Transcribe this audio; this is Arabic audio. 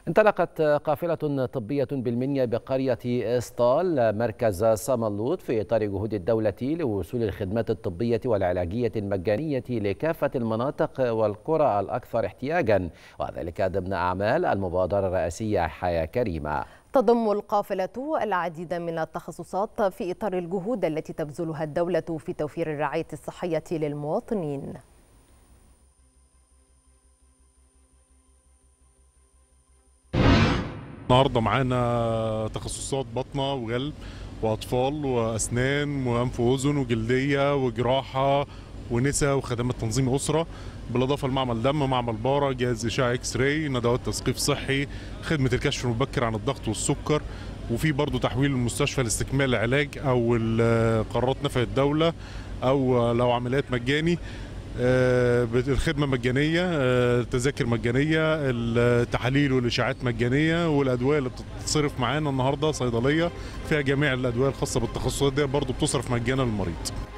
انطلقت قافلة طبية بالمنيا بقرية إسطال مركز ساملوط في إطار جهود الدولة لوصول الخدمات الطبية والعلاجية المجانية لكافة المناطق والقرى الأكثر احتياجا، وذلك ضمن أعمال المبادرة الرئاسية حياة كريمة. تضم القافلة العديد من التخصصات في إطار الجهود التي تبذلها الدولة في توفير الرعاية الصحية للمواطنين. النهارده معانا تخصصات بطنه وقلب واطفال واسنان وانف واذن وجلديه وجراحه ونساء وخدمات تنظيم اسره، بالاضافه لمعمل دم، معمل بارة، جهاز اشعه اكس راي، ندوات تثقيف صحي، خدمه الكشف المبكر عن الضغط والسكر، وفي برضه تحويل المستشفى لاستكمال العلاج او قرارات نفع الدوله او لو عمليات مجاني. الخدمة مجانية، التذاكر مجانية، التحاليل والإشاعات مجانية، والأدوية اللي بتتصرف معانا النهاردة صيدلية فيها جميع الأدوية الخاصة بالتخصصات دي برضو بتصرف مجانا للمريض.